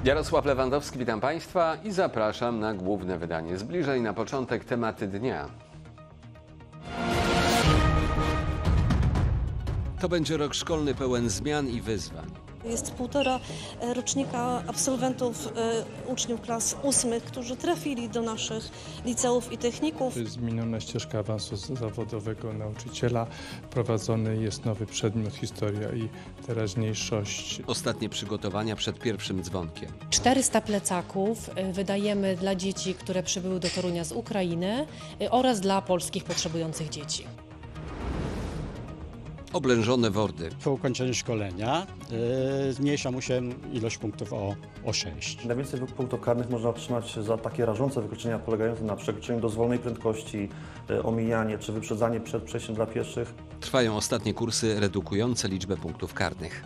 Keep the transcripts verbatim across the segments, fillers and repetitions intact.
Jarosław Lewandowski, witam Państwa i zapraszam na główne wydanie. Z bliżej na początek tematy dnia. To będzie rok szkolny pełen zmian i wyzwań. Jest półtora rocznika absolwentów, uczniów klas ósmych, którzy trafili do naszych liceów i techników. Zmieniona ścieżka awansu zawodowego nauczyciela. Prowadzony jest nowy przedmiot historia i teraźniejszość. Ostatnie przygotowania przed pierwszym dzwonkiem. czterysta plecaków wydajemy dla dzieci, które przybyły do Torunia z Ukrainy oraz dla polskich potrzebujących dzieci. Oblężone Wordy. Po ukończeniu szkolenia yy, zmniejsza mu się ilość punktów o, o sześć. Najwięcej punktów karnych można otrzymać za takie rażące wykroczenia polegające na przekroczeniu dozwolonej prędkości, yy, omijanie czy wyprzedzanie przed przejściem dla pieszych. Trwają ostatnie kursy redukujące liczbę punktów karnych.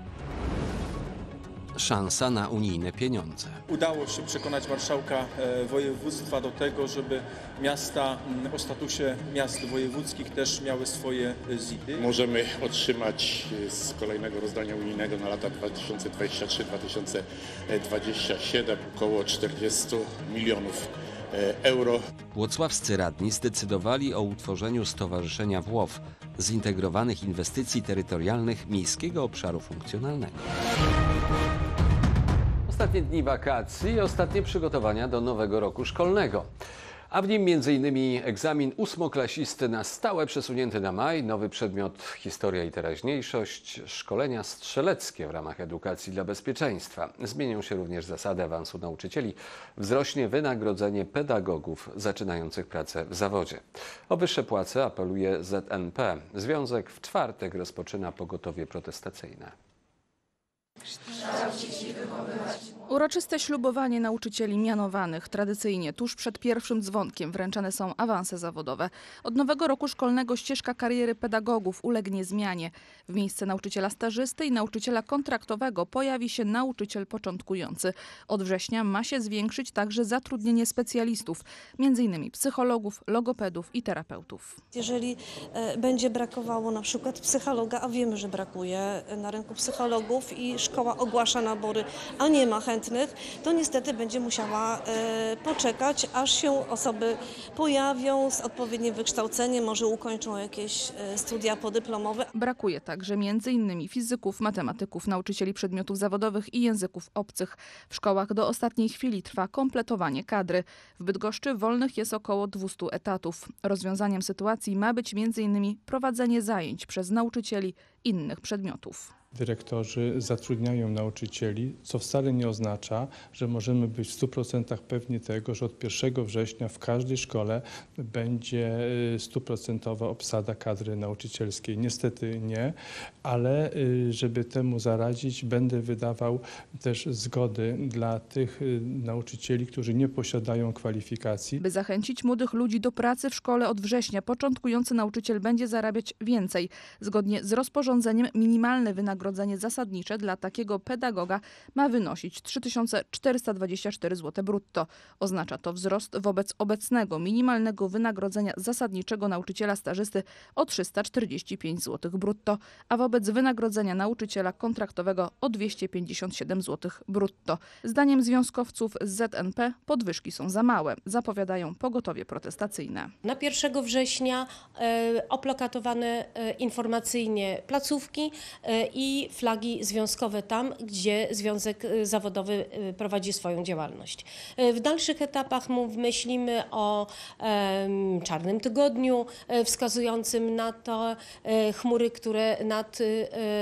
Szansa na unijne pieniądze. Udało się przekonać marszałka województwa do tego, żeby miasta o statusie miast wojewódzkich też miały swoje Z I T-y. Możemy otrzymać z kolejnego rozdania unijnego na lata dwa tysiące dwudziesty trzeci do dwa tysiące dwudziestego siódmego około czterdzieści milionów euro. Włocławscy radni zdecydowali o utworzeniu Stowarzyszenia WOF, Zintegrowanych Inwestycji Terytorialnych Miejskiego Obszaru Funkcjonalnego. Ostatnie dni wakacji i ostatnie przygotowania do nowego roku szkolnego. A w nim między innymi egzamin ósmoklasisty na stałe przesunięty na maj, nowy przedmiot historia i teraźniejszość, szkolenia strzeleckie w ramach edukacji dla bezpieczeństwa. Zmienią się również zasady awansu nauczycieli, wzrośnie wynagrodzenie pedagogów zaczynających pracę w zawodzie. O wyższe płace apeluje Z N P. Związek w czwartek rozpoczyna pogotowie protestacyjne. Uroczyste ślubowanie nauczycieli mianowanych. Tradycyjnie tuż przed pierwszym dzwonkiem wręczane są awanse zawodowe. Od nowego roku szkolnego ścieżka kariery pedagogów ulegnie zmianie. W miejsce nauczyciela stażysty i nauczyciela kontraktowego pojawi się nauczyciel początkujący. Od września ma się zwiększyć także zatrudnienie specjalistów, między innymi psychologów, logopedów i terapeutów. Jeżeli e, będzie brakowało na przykład psychologa, a wiemy, że brakuje na rynku psychologów i szkoła ogłasza nabory, a nie ma chętnych, to niestety będzie musiała e, poczekać, aż się osoby pojawią z odpowiednim wykształceniem, może ukończą jakieś e, studia podyplomowe. Brakuje także między innymi fizyków, matematyków, nauczycieli przedmiotów zawodowych i języków obcych. W szkołach do ostatniej chwili trwa kompletowanie kadry. W Bydgoszczy wolnych jest około dwieście etatów. Rozwiązaniem sytuacji ma być między innymi prowadzenie zajęć przez nauczycieli innych przedmiotów. Dyrektorzy zatrudniają nauczycieli, co wcale nie oznacza, że możemy być w stu procentach pewni tego, że od pierwszego września w każdej szkole będzie stuprocentowa obsada kadry nauczycielskiej. Niestety nie, ale żeby temu zaradzić, będę wydawał też zgody dla tych nauczycieli, którzy nie posiadają kwalifikacji. By zachęcić młodych ludzi do pracy w szkole od września, początkujący nauczyciel będzie zarabiać więcej. Zgodnie z rozporządzeniem minimalne wynagrodzenie Wynagrodzenie zasadnicze dla takiego pedagoga ma wynosić trzy tysiące czterysta dwadzieścia cztery złote brutto. Oznacza to wzrost wobec obecnego minimalnego wynagrodzenia zasadniczego nauczyciela stażysty o trzysta czterdzieści pięć złotych brutto, a wobec wynagrodzenia nauczyciela kontraktowego o dwieście pięćdziesiąt siedem złotych brutto. Zdaniem związkowców z Z N P podwyżki są za małe, zapowiadają pogotowie protestacyjne. Na pierwszego września e, oplakatowane e, informacyjnie placówki e, i flagi związkowe tam, gdzie związek zawodowy prowadzi swoją działalność. W dalszych etapach myślimy o e, czarnym tygodniu e, wskazującym na to e, chmury, które nad e,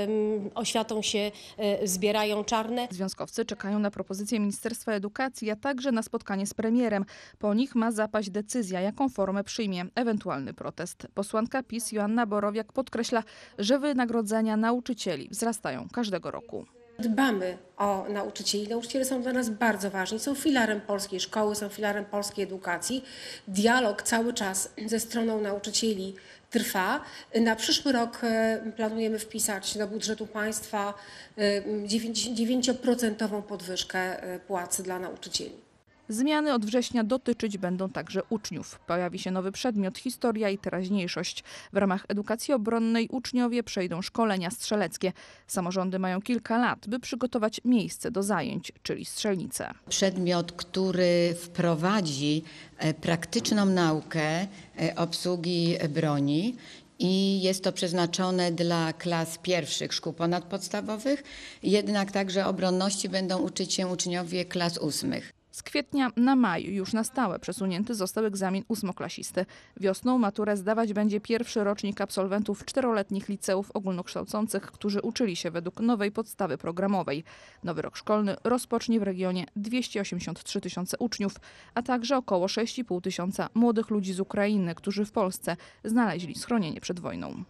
oświatą się e, zbierają czarne. Związkowcy czekają na propozycję Ministerstwa Edukacji, a także na spotkanie z premierem. Po nich ma zapaść decyzja, jaką formę przyjmie ewentualny protest. Posłanka PiS Joanna Borowiak podkreśla, że wynagrodzenia nauczycieli wzrastają każdego roku. Dbamy o nauczycieli. Nauczyciele są dla nas bardzo ważni. Są filarem polskiej szkoły, są filarem polskiej edukacji. Dialog cały czas ze stroną nauczycieli trwa. Na przyszły rok planujemy wpisać do budżetu państwa dziewięcioprocentową podwyżkę płacy dla nauczycieli. Zmiany od września dotyczyć będą także uczniów. Pojawi się nowy przedmiot historia i teraźniejszość. W ramach edukacji obronnej uczniowie przejdą szkolenia strzeleckie. Samorządy mają kilka lat, by przygotować miejsce do zajęć, czyli strzelnice. Przedmiot, który wprowadzi praktyczną naukę obsługi broni. I jest to przeznaczone dla klas pierwszych szkół ponadpodstawowych, jednak także obronności będą uczyć się uczniowie klas ósmych. Z kwietnia na maj już na stałe przesunięty został egzamin ósmoklasisty. Wiosną maturę zdawać będzie pierwszy rocznik absolwentów czteroletnich liceów ogólnokształcących, którzy uczyli się według nowej podstawy programowej. Nowy rok szkolny rozpocznie w regionie dwieście osiemdziesiąt trzy tysiące uczniów, a także około sześć i pół tysiąca młodych ludzi z Ukrainy, którzy w Polsce znaleźli schronienie przed wojną.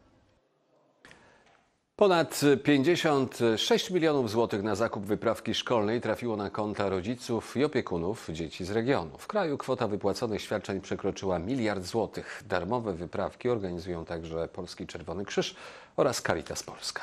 Ponad pięćdziesiąt sześć milionów złotych na zakup wyprawki szkolnej trafiło na konta rodziców i opiekunów dzieci z regionu. W kraju kwota wypłaconych świadczeń przekroczyła miliard złotych. Darmowe wyprawki organizują także Polski Czerwony Krzyż oraz Caritas Polska.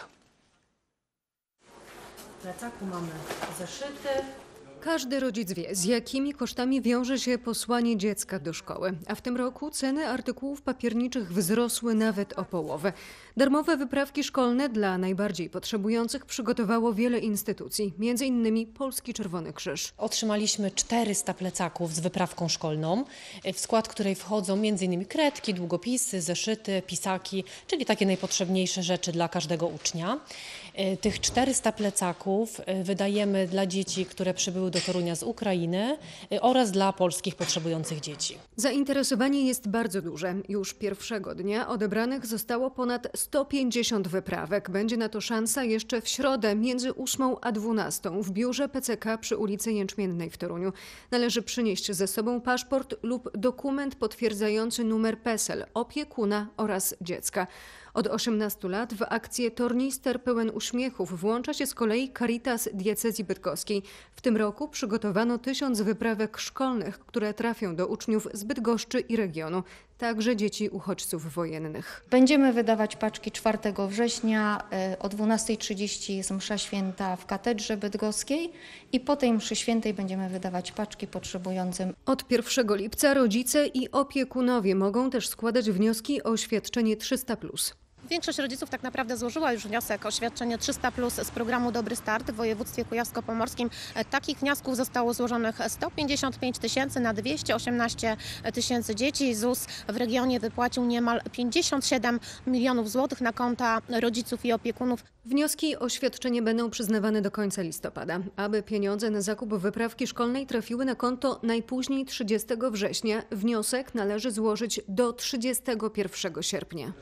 W plecaku mamy zeszyty. Każdy rodzic wie, z jakimi kosztami wiąże się posłanie dziecka do szkoły. A w tym roku ceny artykułów papierniczych wzrosły nawet o połowę. Darmowe wyprawki szkolne dla najbardziej potrzebujących przygotowało wiele instytucji, między innymi Polski Czerwony Krzyż. Otrzymaliśmy czterysta plecaków z wyprawką szkolną, w skład której wchodzą między innymi kredki, długopisy, zeszyty, pisaki, czyli takie najpotrzebniejsze rzeczy dla każdego ucznia. Tych czterysta plecaków wydajemy dla dzieci, które przybyły do Torunia z Ukrainy oraz dla polskich potrzebujących dzieci. Zainteresowanie jest bardzo duże. Już pierwszego dnia odebranych zostało ponad sto pięćdziesiąt wyprawek. Będzie na to szansa jeszcze w środę między ósmą a dwunastą w biurze P C K przy ulicy Jęczmiennej w Toruniu. Należy przynieść ze sobą paszport lub dokument potwierdzający numer PESEL opiekuna oraz dziecka. Od osiemnastu lat w akcję Tornister pełen uśmiechów włącza się z kolei Caritas Diecezji Bydgoskiej. W tym roku przygotowano tysiąc wyprawek szkolnych, które trafią do uczniów z Bydgoszczy i regionu, także dzieci uchodźców wojennych. Będziemy wydawać paczki czwartego września, o dwunastej trzydzieści jest msza święta w katedrze bydgoskiej i po tej mszy świętej będziemy wydawać paczki potrzebującym. Od pierwszego lipca rodzice i opiekunowie mogą też składać wnioski o świadczenie trzysta plus. Większość rodziców tak naprawdę złożyła już wniosek o świadczenie trzysta plus z programu Dobry Start w województwie kujawsko-pomorskim. Takich wniosków zostało złożonych sto pięćdziesiąt pięć tysięcy na dwieście osiemnaście tysięcy dzieci. ZUS w regionie wypłacił niemal pięćdziesiąt siedem milionów złotych na konta rodziców i opiekunów. Wnioski o świadczenie będą przyznawane do końca listopada. Aby pieniądze na zakup wyprawki szkolnej trafiły na konto najpóźniej trzydziestego września, wniosek należy złożyć do trzydziestego pierwszego sierpnia.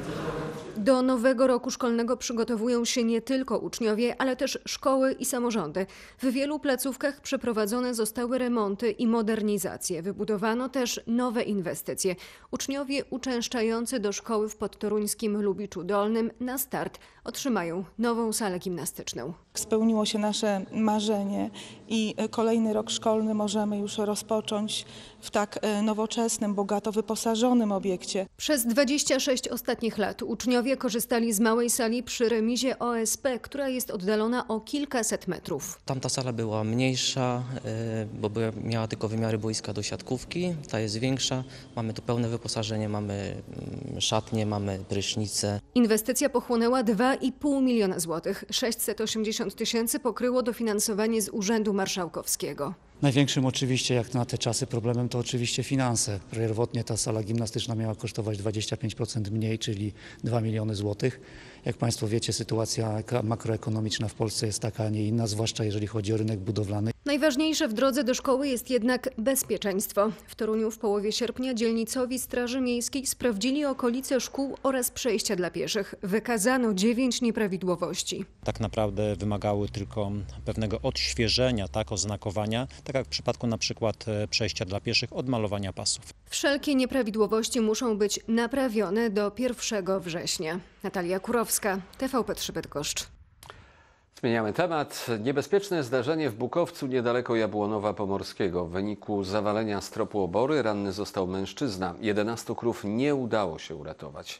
Do nowego roku szkolnego przygotowują się nie tylko uczniowie, ale też szkoły i samorządy. W wielu placówkach przeprowadzone zostały remonty i modernizacje. Wybudowano też nowe inwestycje. Uczniowie uczęszczający do szkoły w podtoruńskim Lubiczu Dolnym na start otrzymają nową salę gimnastyczną. Spełniło się nasze marzenie i kolejny rok szkolny możemy już rozpocząć w tak nowoczesnym, bogato wyposażonym obiekcie. Przez dwadzieścia sześć ostatnich lat uczniowie korzystali z małej sali przy remizie O S P, która jest oddalona o kilkaset metrów. Tamta sala była mniejsza, bo miała tylko wymiary boiska do siatkówki. Ta jest większa. Mamy tu pełne wyposażenie, mamy szatnie, mamy prysznice. Inwestycja pochłonęła dwa i pół miliona złotych. sześćset osiemdziesiąt tysięcy pokryło dofinansowanie z Urzędu Marszałkowskiego. Największym oczywiście, jak na te czasy, problemem to oczywiście finanse. Pierwotnie ta sala gimnastyczna miała kosztować dwadzieścia pięć procent mniej, czyli dwa miliony złotych. Jak Państwo wiecie, sytuacja makroekonomiczna w Polsce jest taka, a nie inna, zwłaszcza jeżeli chodzi o rynek budowlany. Najważniejsze w drodze do szkoły jest jednak bezpieczeństwo. W Toruniu w połowie sierpnia dzielnicowi Straży Miejskiej sprawdzili okolice szkół oraz przejścia dla pieszych. Wykazano dziewięć nieprawidłowości. Tak naprawdę wymagały tylko pewnego odświeżenia, tak, oznakowania, tak jak w przypadku na przykład przejścia dla pieszych, odmalowania pasów. Wszelkie nieprawidłowości muszą być naprawione do pierwszego września. Natalia Kurowska, T V P trzy Bydgoszcz. Zmieniamy temat. Niebezpieczne zdarzenie w Bukowcu niedaleko Jabłonowa Pomorskiego. W wyniku zawalenia stropu obory ranny został mężczyzna. jedenastu krów nie udało się uratować.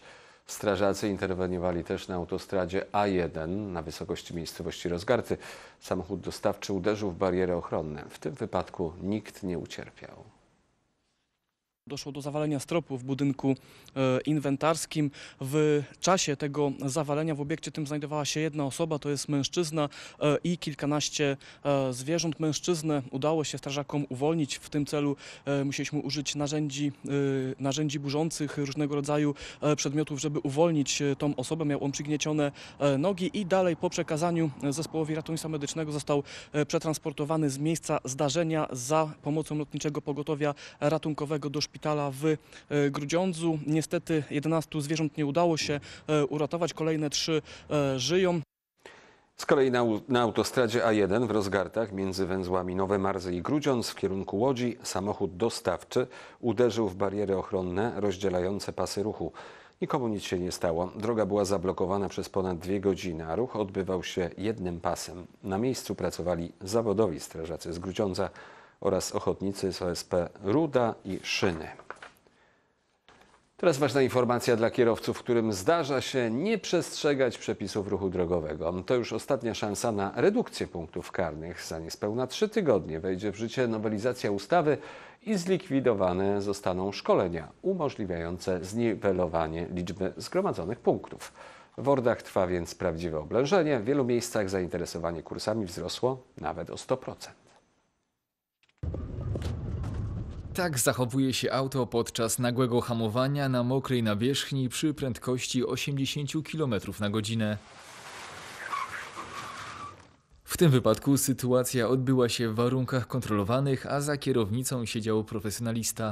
Strażacy interweniowali też na autostradzie A jeden na wysokości miejscowości Rozgarty. Samochód dostawczy uderzył w bariery ochronne. W tym wypadku nikt nie ucierpiał. Doszło do zawalenia stropu w budynku e, inwentarskim. W czasie tego zawalenia w obiekcie tym znajdowała się jedna osoba, to jest mężczyzna e, i kilkanaście e, zwierząt. Mężczyznę udało się strażakom uwolnić. W tym celu e, musieliśmy użyć narzędzi, e, narzędzi burzących, różnego rodzaju e, przedmiotów, żeby uwolnić e, tą osobę. Miał on przygniecione e, nogi i dalej po przekazaniu zespołowi ratownictwa medycznego został e, przetransportowany z miejsca zdarzenia za pomocą lotniczego pogotowia ratunkowego do szpitala w Grudziądzu. Niestety jedenastu zwierząt nie udało się uratować, kolejne trzy żyją. Z kolei na, na autostradzie A jeden w Rozgartach między węzłami Nowe Marzy i Grudziądz w kierunku Łodzi samochód dostawczy uderzył w bariery ochronne rozdzielające pasy ruchu. Nikomu nic się nie stało. Droga była zablokowana przez ponad dwie godziny, a ruch odbywał się jednym pasem. Na miejscu pracowali zawodowi strażacy z Grudziądza oraz ochotnicy z O S P Ruda i Szyny. Teraz ważna informacja dla kierowców, którym zdarza się nie przestrzegać przepisów ruchu drogowego. To już ostatnia szansa na redukcję punktów karnych. Za niespełna trzy tygodnie wejdzie w życie nowelizacja ustawy i zlikwidowane zostaną szkolenia umożliwiające zniwelowanie liczby zgromadzonych punktów. W Ordach trwa więc prawdziwe oblężenie. W wielu miejscach zainteresowanie kursami wzrosło nawet o sto procent. Tak zachowuje się auto podczas nagłego hamowania na mokrej nawierzchni przy prędkości osiemdziesiąt kilometrów na godzinę. W tym wypadku sytuacja odbyła się w warunkach kontrolowanych, a za kierownicą siedział profesjonalista.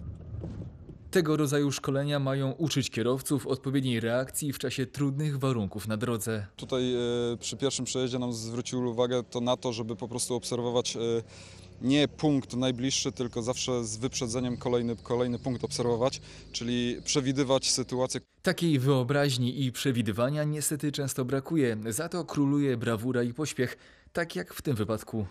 Tego rodzaju szkolenia mają uczyć kierowców odpowiedniej reakcji w czasie trudnych warunków na drodze. Tutaj e, przy pierwszym przejeździe nam zwrócił uwagę to na to, żeby po prostu obserwować e, nie punkt najbliższy, tylko zawsze z wyprzedzeniem kolejny, kolejny punkt obserwować, czyli przewidywać sytuację. Takiej wyobraźni i przewidywania niestety często brakuje, za to króluje brawura i pośpiech, tak jak w tym wypadku.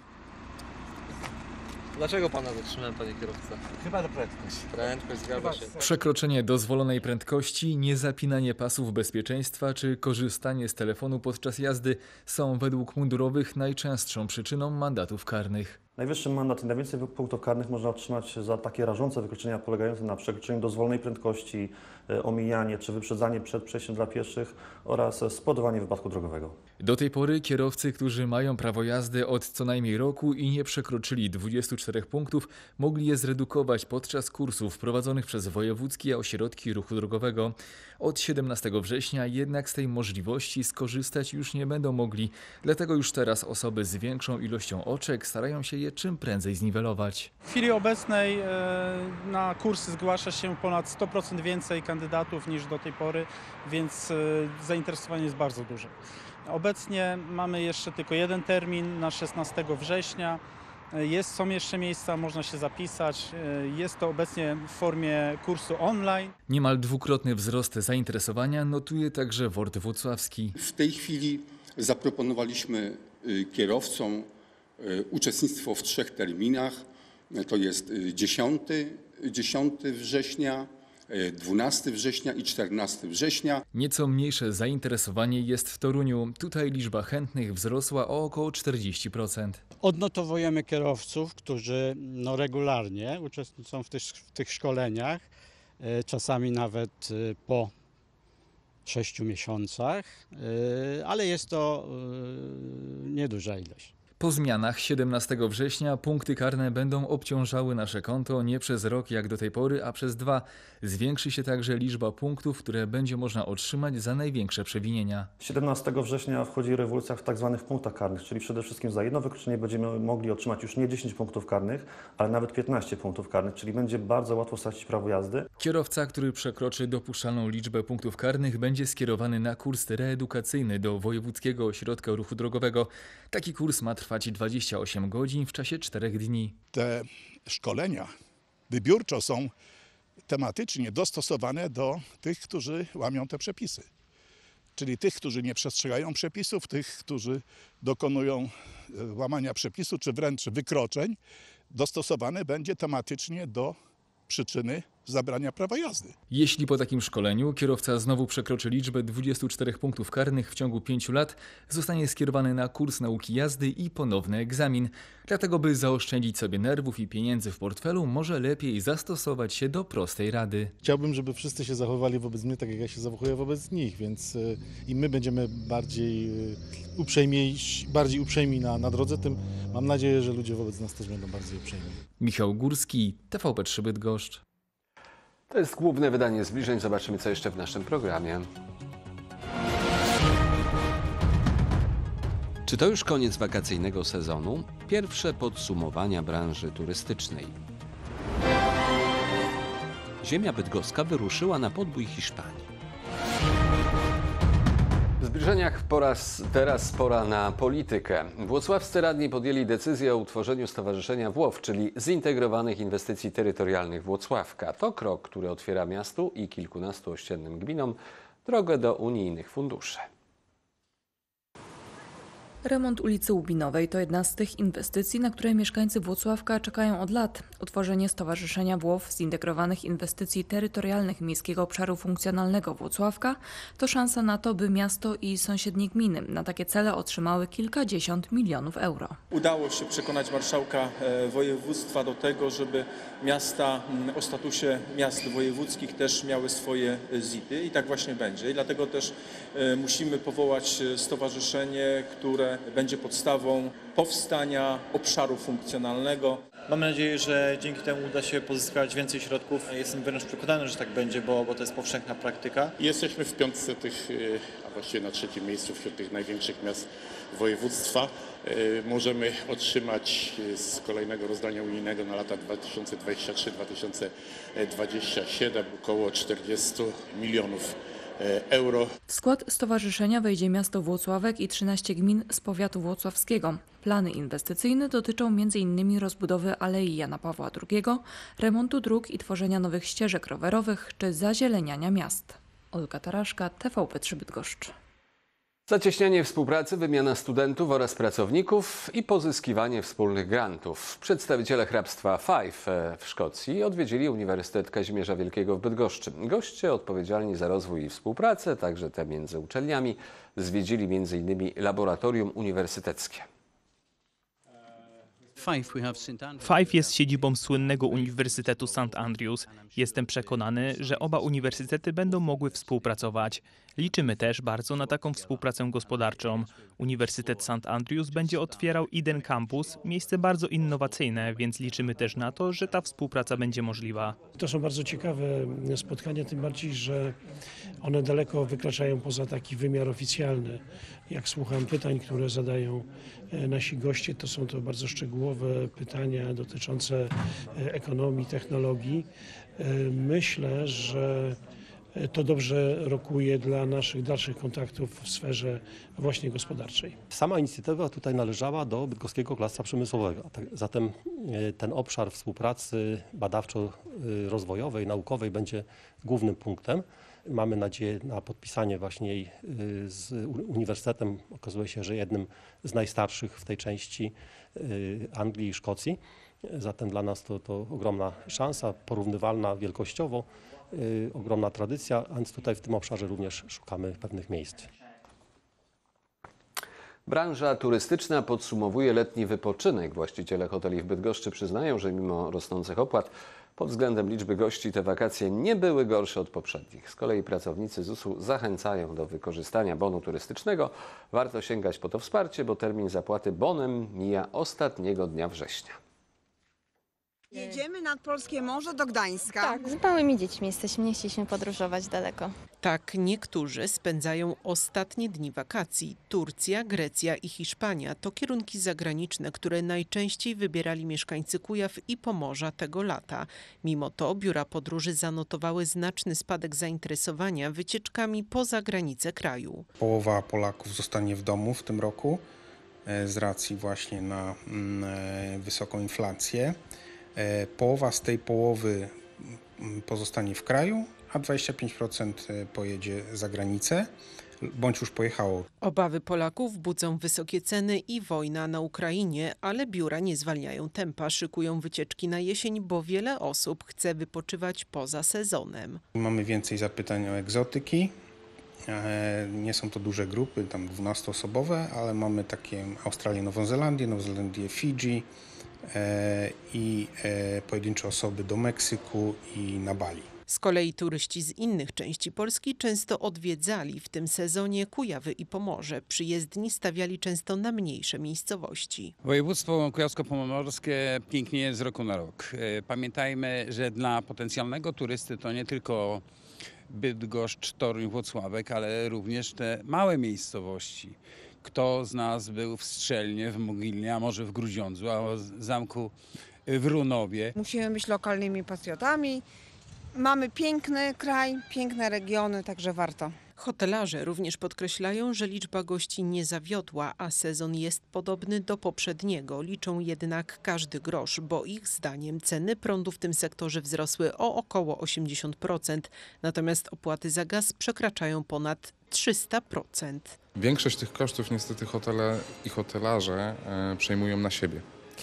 Dlaczego pana zatrzymałem, panie kierowca? Chyba na prędkość. Prędkość, zgadza się. Przekroczenie dozwolonej prędkości, niezapinanie pasów bezpieczeństwa czy korzystanie z telefonu podczas jazdy są według mundurowych najczęstszą przyczyną mandatów karnych. Najwyższy mandat i najwięcej punktów karnych można otrzymać za takie rażące wykroczenia polegające na przekroczeniu dozwolonej prędkości, omijanie czy wyprzedzanie przed przejściem dla pieszych oraz spowodowanie wypadku drogowego. Do tej pory kierowcy, którzy mają prawo jazdy od co najmniej roku i nie przekroczyli dwudziestu czterech punktów, mogli je zredukować podczas kursów prowadzonych przez wojewódzkie ośrodki ruchu drogowego. Od siedemnastego września jednak z tej możliwości skorzystać już nie będą mogli, dlatego już teraz osoby z większą ilością oczek starają się je czym prędzej zniwelować. W chwili obecnej na kursy zgłasza się ponad sto procent więcej kandydatów niż do tej pory, więc zainteresowanie jest bardzo duże. Obecnie mamy jeszcze tylko jeden termin na szesnastego września. Jest, są jeszcze miejsca, można się zapisać. Jest to obecnie w formie kursu online. Niemal dwukrotny wzrost zainteresowania notuje także Wort Włocławski. W tej chwili zaproponowaliśmy kierowcom uczestnictwo w trzech terminach. To jest dziesiątego września, dwunastego września i czternastego września. Nieco mniejsze zainteresowanie jest w Toruniu. Tutaj liczba chętnych wzrosła o około czterdzieści procent. Odnotowujemy kierowców, którzy no, regularnie uczestniczą w tych, w tych szkoleniach, czasami nawet po sześciu miesiącach, ale jest to nieduża ilość. Po zmianach siedemnastego września punkty karne będą obciążały nasze konto nie przez rok jak do tej pory, a przez dwa. Zwiększy się także liczba punktów, które będzie można otrzymać za największe przewinienia. siedemnastego września wchodzi rewolucja w tak zwanych punktach karnych, czyli przede wszystkim za jedno wykroczenie będziemy mogli otrzymać już nie dziesięć punktów karnych, ale nawet piętnaście punktów karnych, czyli będzie bardzo łatwo stracić prawo jazdy. Kierowca, który przekroczy dopuszczalną liczbę punktów karnych, będzie skierowany na kurs reedukacyjny do Wojewódzkiego Ośrodka Ruchu Drogowego. Taki kurs ma trwać dwadzieścia osiem godzin w czasie czterech dni. Te szkolenia wybiórczo są tematycznie dostosowane do tych, którzy łamią te przepisy. Czyli tych, którzy nie przestrzegają przepisów, tych, którzy dokonują łamania przepisu, czy wręcz wykroczeń. Dostosowane będzie tematycznie do przyczyny zabrania prawa jazdy. Jeśli po takim szkoleniu kierowca znowu przekroczy liczbę dwudziestu czterech punktów karnych w ciągu pięciu lat, zostanie skierowany na kurs nauki jazdy i ponowny egzamin. Dlatego, by zaoszczędzić sobie nerwów i pieniędzy w portfelu, może lepiej zastosować się do prostej rady. Chciałbym, żeby wszyscy się zachowali wobec mnie tak, jak ja się zachowuję wobec nich, więc y, im my będziemy bardziej y, uprzejmiejsi, bardziej uprzejmi na, na drodze, tym mam nadzieję, że ludzie wobec nas też będą bardziej uprzejmi. Michał Górski, T V P trzy Bydgoszcz. To jest główne wydanie Zbliżeń. Zobaczymy, co jeszcze w naszym programie. Czy to już koniec wakacyjnego sezonu? Pierwsze podsumowania branży turystycznej. Ziemia bydgoska wyruszyła na podbój Hiszpanii. W Zbliżeniach po raz teraz pora na politykę. Włocławscy radni podjęli decyzję o utworzeniu Stowarzyszenia WOW, czyli Zintegrowanych Inwestycji Terytorialnych Włocławka. To krok, który otwiera miastu i kilkunastu ościennym gminom drogę do unijnych funduszy. Remont ulicy Łubinowej to jedna z tych inwestycji, na które mieszkańcy Włocławka czekają od lat. Utworzenie Stowarzyszenia WOW Zintegrowanych Inwestycji Terytorialnych Miejskiego Obszaru Funkcjonalnego Włocławka to szansa na to, by miasto i sąsiednie gminy na takie cele otrzymały kilkadziesiąt milionów euro. Udało się przekonać marszałka województwa do tego, żeby miasta o statusie miast wojewódzkich też miały swoje zity i tak właśnie będzie. I dlatego też musimy powołać stowarzyszenie, które będzie podstawą powstania obszaru funkcjonalnego. Mamy nadzieję, że dzięki temu uda się pozyskać więcej środków. Jestem wręcz przekonany, że tak będzie, bo, bo to jest powszechna praktyka. Jesteśmy w piątce tych, a właściwie na trzecim miejscu wśród tych największych miast województwa. Możemy otrzymać z kolejnego rozdania unijnego na lata dwa tysiące dwudziesty trzeci do dwa tysiące dwudziestego siódmego około czterdzieści milionów euro. W skład stowarzyszenia wejdzie miasto Włocławek i trzynaście gmin z powiatu włocławskiego. Plany inwestycyjne dotyczą między innymi rozbudowy Alei Jana Pawła drugiego, remontu dróg i tworzenia nowych ścieżek rowerowych czy zazieleniania miast. Olga Taraszka, T V P trzy Bydgoszcz. Zacieśnianie współpracy, wymiana studentów oraz pracowników i pozyskiwanie wspólnych grantów. Przedstawiciele hrabstwa Fife w Szkocji odwiedzili Uniwersytet Kazimierza Wielkiego w Bydgoszczy. Goście odpowiedzialni za rozwój i współpracę, także te między uczelniami, zwiedzili między innymi laboratorium uniwersyteckie. Fife jest siedzibą słynnego Uniwersytetu Saint Andrews. Jestem przekonany, że oba uniwersytety będą mogły współpracować. Liczymy też bardzo na taką współpracę gospodarczą. Uniwersytet Saint Andrews będzie otwierał Eden Campus, miejsce bardzo innowacyjne, więc liczymy też na to, że ta współpraca będzie możliwa. To są bardzo ciekawe spotkania, tym bardziej, że one daleko wykraczają poza taki wymiar oficjalny. Jak słucham pytań, które zadają nasi goście, to są to bardzo szczegółowe pytania dotyczące ekonomii, technologii. Myślę, że to dobrze rokuje dla naszych dalszych kontaktów w sferze właśnie gospodarczej. Sama inicjatywa tutaj należała do Bydgoskiego Klastera Przemysłowego. Zatem ten obszar współpracy badawczo-rozwojowej, naukowej będzie głównym punktem. Mamy nadzieję na podpisanie właśnie jej z uniwersytetem, okazuje się, że jednym z najstarszych w tej części Anglii i Szkocji. Zatem dla nas to, to ogromna szansa, porównywalna wielkościowo, yy, ogromna tradycja, a więc tutaj w tym obszarze również szukamy pewnych miejsc. Branża turystyczna podsumowuje letni wypoczynek. Właściciele hoteli w Bydgoszczy przyznają, że mimo rosnących opłat pod względem liczby gości te wakacje nie były gorsze od poprzednich. Z kolei pracownicy zusu zachęcają do wykorzystania bonu turystycznego. Warto sięgać po to wsparcie, bo termin zapłaty bonem mija ostatniego dnia września. Jedziemy nad Polskie Morze do Gdańska. Tak, z małymi dziećmi jesteśmy, nie chcieliśmy podróżować daleko. Tak, niektórzy spędzają ostatnie dni wakacji. Turcja, Grecja i Hiszpania to kierunki zagraniczne, które najczęściej wybierali mieszkańcy Kujaw i Pomorza tego lata. Mimo to biura podróży zanotowały znaczny spadek zainteresowania wycieczkami poza granice kraju. Połowa Polaków zostanie w domu w tym roku z racji właśnie na wysoką inflację. Połowa z tej połowy pozostanie w kraju, a dwadzieścia pięć procent pojedzie za granicę, bądź już pojechało. Obawy Polaków budzą wysokie ceny i wojna na Ukrainie, ale biura nie zwalniają tempa, szykują wycieczki na jesień, bo wiele osób chce wypoczywać poza sezonem. Mamy więcej zapytań o egzotyki. Nie są to duże grupy, tam dwunastoosobowe, ale mamy takie Australię, Nową Zelandię, Nową Zelandię, Fidżi i pojedyncze osoby do Meksyku i na Bali. Z kolei turyści z innych części Polski często odwiedzali w tym sezonie Kujawy i Pomorze. Przyjezdni stawiali często na mniejsze miejscowości. Województwo kujawsko-pomorskie pięknieje z roku na rok. Pamiętajmy, że dla potencjalnego turysty to nie tylko Bydgoszcz, Toruń, Włocławek, ale również te małe miejscowości. Kto z nas był w Strzelnie, w Mogilnie, a może w Grudziądzu, a w zamku w Runowie. Musimy być lokalnymi patriotami. Mamy piękny kraj, piękne regiony, także warto. Hotelarze również podkreślają, że liczba gości nie zawiodła, a sezon jest podobny do poprzedniego. Liczą jednak każdy grosz, bo ich zdaniem ceny prądu w tym sektorze wzrosły o około osiemdziesiąt procent, natomiast opłaty za gaz przekraczają ponad trzysta procent. Większość tych kosztów niestety hotele i hotelarze e, przejmują na siebie.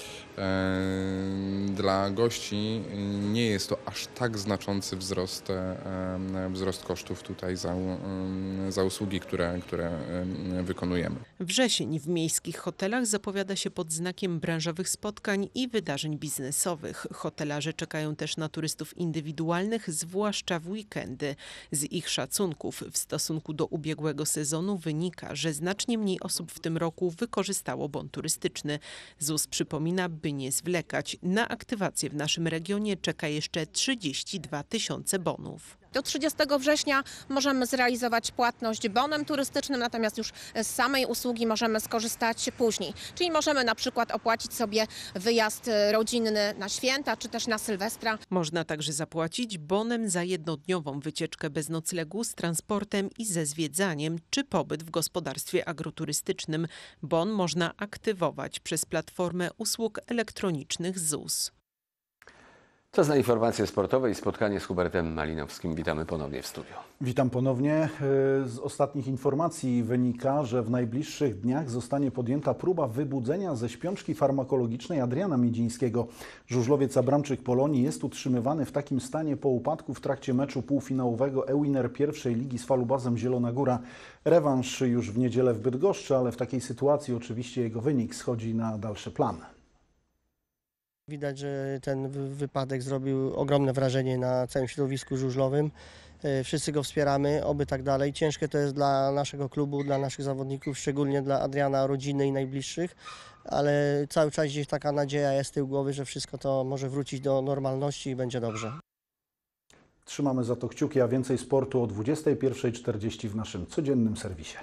Dla gości nie jest to aż tak znaczący wzrost, wzrost kosztów tutaj za, za usługi, które, które wykonujemy. Wrzesień w miejskich hotelach zapowiada się pod znakiem branżowych spotkań i wydarzeń biznesowych. Hotelarze czekają też na turystów indywidualnych, zwłaszcza w weekendy. Z ich szacunków w stosunku do ubiegłego sezonu wynika, że znacznie mniej osób w tym roku wykorzystało bon turystyczny. Z U S przypomina, by nie zwlekać. Na aktywację w naszym regionie czeka jeszcze trzydzieści dwa tysiące bonów. Do trzydziestego września możemy zrealizować płatność bonem turystycznym, natomiast już z samej usługi możemy skorzystać później. Czyli możemy na przykład opłacić sobie wyjazd rodzinny na święta, czy też na Sylwestra. Można także zapłacić bonem za jednodniową wycieczkę bez noclegu z transportem i ze zwiedzaniem, czy pobyt w gospodarstwie agroturystycznym. Bon można aktywować przez platformę usług elektronicznych Z U S. Czas na informacje sportowe i spotkanie z Hubertem Malinowskim. Witamy ponownie w studiu. Witam ponownie. Z ostatnich informacji wynika, że w najbliższych dniach zostanie podjęta próba wybudzenia ze śpiączki farmakologicznej Adriana Miedzińskiego. Żużlowiec Abramczyk Polonii jest utrzymywany w takim stanie po upadku w trakcie meczu półfinałowego e-winner pierwszej ligi z Falubazem Zielona Góra. Rewanż już w niedzielę w Bydgoszczy, ale w takiej sytuacji oczywiście jego wynik schodzi na dalszy plan. Widać, że ten wypadek zrobił ogromne wrażenie na całym środowisku żużlowym. Wszyscy go wspieramy, oby tak dalej. Ciężkie to jest dla naszego klubu, dla naszych zawodników, szczególnie dla Adriana, rodziny i najbliższych, ale cały czas gdzieś taka nadzieja jest z tyłu głowy, że wszystko to może wrócić do normalności i będzie dobrze. Trzymamy za to kciuki, a więcej sportu o dwudziestej pierwszej czterdzieści w naszym codziennym serwisie.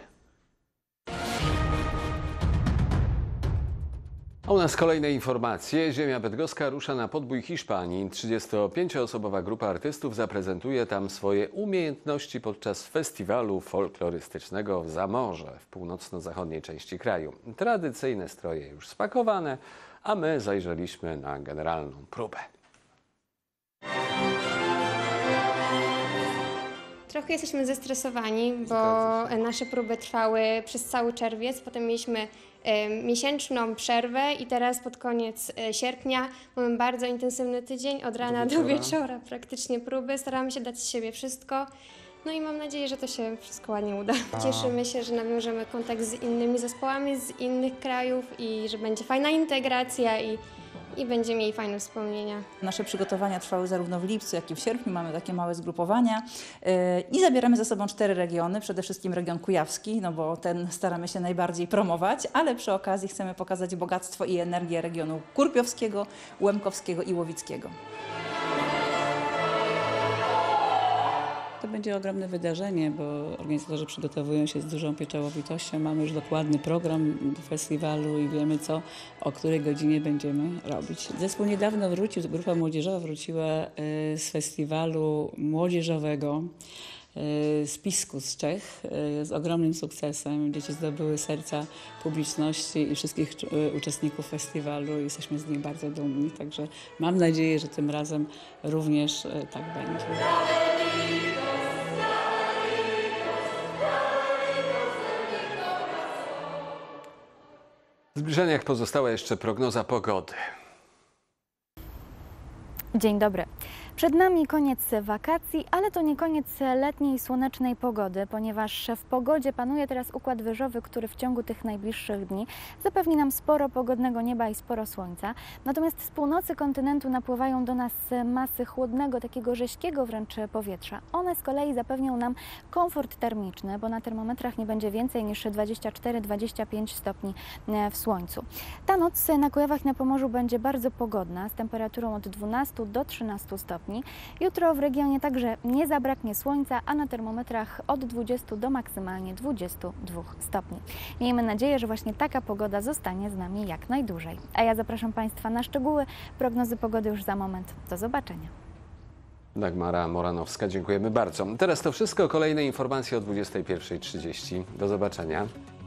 A u nas kolejne informacje. Ziemia bydgoska rusza na podbój Hiszpanii. trzydziestopięcioosobowa grupa artystów zaprezentuje tam swoje umiejętności podczas festiwalu folklorystycznego w Zamorze w północno-zachodniej części kraju. Tradycyjne stroje już spakowane, a my zajrzeliśmy na generalną próbę. Trochę jesteśmy zestresowani, bo nasze próby trwały przez cały czerwiec, potem mieliśmy e, miesięczną przerwę i teraz pod koniec e, sierpnia mamy bardzo intensywny tydzień, od rana do wieczora. do wieczora praktycznie próby. Staramy się dać z siebie wszystko, no i mam nadzieję, że to się wszystko ładnie uda. A. Cieszymy się, że nawiążemy kontakt z innymi zespołami z innych krajów i że będzie fajna integracja i i będziemy mieli fajne wspomnienia. Nasze przygotowania trwały zarówno w lipcu, jak i w sierpniu. Mamy takie małe zgrupowania i zabieramy ze sobą cztery regiony. Przede wszystkim region kujawski, no bo ten staramy się najbardziej promować, ale przy okazji chcemy pokazać bogactwo i energię regionu kurpiowskiego, łemkowskiego i łowickiego. To będzie ogromne wydarzenie, bo organizatorzy przygotowują się z dużą pieczołowitością. Mamy już dokładny program festiwalu i wiemy, co, o której godzinie będziemy robić. Zespół niedawno wrócił, grupa młodzieżowa wróciła z festiwalu młodzieżowego z Pisku z Czech z ogromnym sukcesem. Dzieci zdobyły serca publiczności i wszystkich uczestników festiwalu. Jesteśmy z nich bardzo dumni, także mam nadzieję, że tym razem również tak będzie. W zbliżeniach pozostała jeszcze prognoza pogody. Dzień dobry. Przed nami koniec wakacji, ale to nie koniec letniej, słonecznej pogody, ponieważ w pogodzie panuje teraz układ wyżowy, który w ciągu tych najbliższych dni zapewni nam sporo pogodnego nieba i sporo słońca. Natomiast z północy kontynentu napływają do nas masy chłodnego, takiego rześkiego wręcz powietrza. One z kolei zapewnią nam komfort termiczny, bo na termometrach nie będzie więcej niż dwadzieścia cztery dwadzieścia pięć stopni w słońcu. Ta noc na Kujawach i na Pomorzu będzie bardzo pogodna, z temperaturą od dwunastu do trzynastu stopni. Jutro w regionie także nie zabraknie słońca, a na termometrach od dwudziestu do maksymalnie dwudziestu dwóch stopni. Miejmy nadzieję, że właśnie taka pogoda zostanie z nami jak najdłużej. A ja zapraszam Państwa na szczegóły prognozy pogody już za moment. Do zobaczenia. Dagmara Moranowska, dziękujemy bardzo. Teraz to wszystko. Kolejne informacje o dwudziestej pierwszej trzydzieści. Do zobaczenia.